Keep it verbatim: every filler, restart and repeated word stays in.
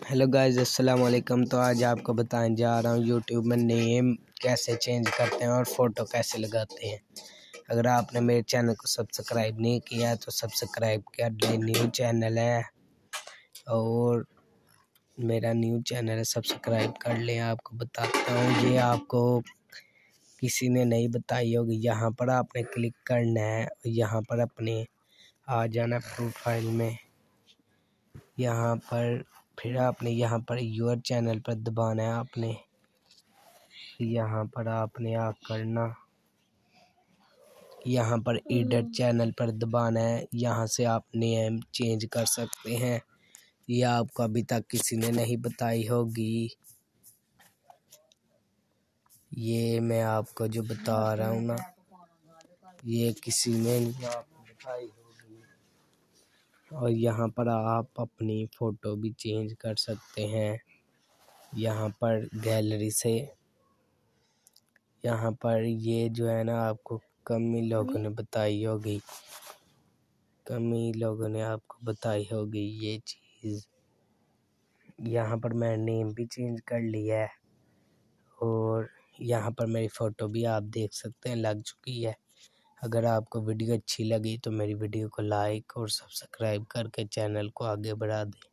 Hello guys, अस्सलाम वालेकुम। तो आज आपको बताने जा रहा हूँ यूट्यूब में नेम कैसे चेंज करते हैं और फ़ोटो कैसे लगाते हैं। अगर आपने मेरे चैनल को सब्सक्राइब नहीं किया तो सब्सक्राइब कर ले। न्यू चैनल है और मेरा न्यू चैनल है, सब्सक्राइब कर ले। आपको बताता हूँ, ये आपको किसी ने नहीं बताई होगी। यहाँ पर आपने क्लिक करना है और यहाँ पर अपने आ जाना प्रोफाइल में। यहाँ पर फिर आपने यहाँ पर योर चैनल पर दबाना है। आपने यहाँ पर आपने आ करना, यहाँ पर एडिट चैनल पर दबाना है। यहाँ से आप नेम चेंज कर सकते हैं। ये आपको अभी तक किसी ने नहीं बताई होगी। ये मैं आपको जो बता रहा हूँ ना, ये किसी ने नहीं आपको बताई होगी। और यहाँ पर आप अपनी फ़ोटो भी चेंज कर सकते हैं। यहाँ पर गैलरी से, यहाँ पर ये जो है ना, आपको कम ही लोगों ने बताई होगी, कम ही लोगों ने आपको बताई होगी ये चीज़। यहाँ पर मैंने नेम भी चेंज कर लिया है और यहाँ पर मेरी फ़ोटो भी आप देख सकते हैं लग चुकी है। अगर आपको वीडियो अच्छी लगी तो मेरी वीडियो को लाइक और सब्सक्राइब करके चैनल को आगे बढ़ा दें।